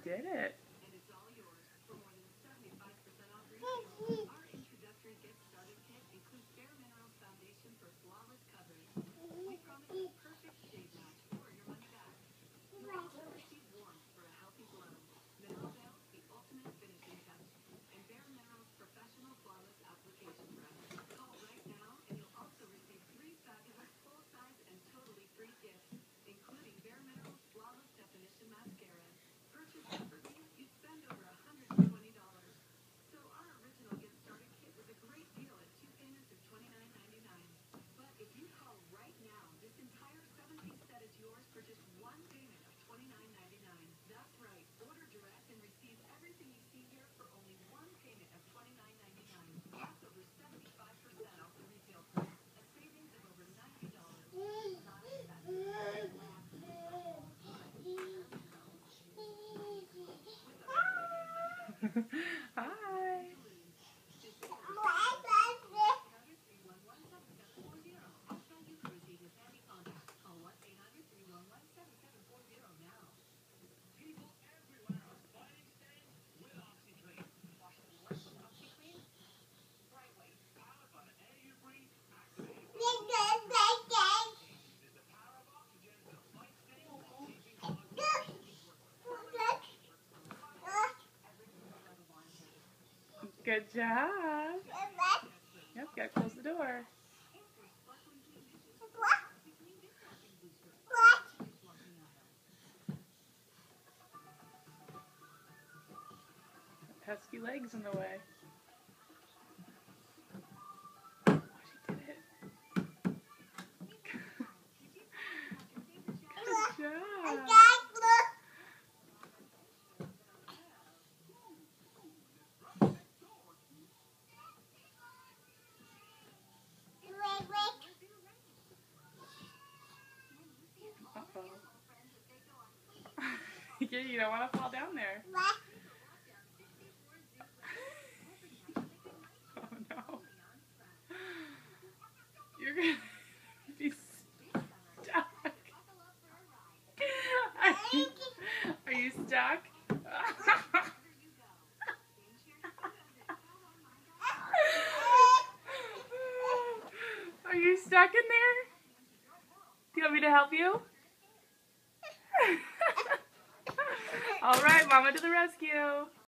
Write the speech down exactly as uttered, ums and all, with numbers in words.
did it. Hi. Good job. Yep, gotta close the door. Pesky legs in the way. Oh, she did it. Good job. Uh-oh. You don't want to fall down there. Oh no. You're going to be stuck. Are you, are you stuck? Are you stuck in there? Do you want me to help you? All right, Mama to the rescue.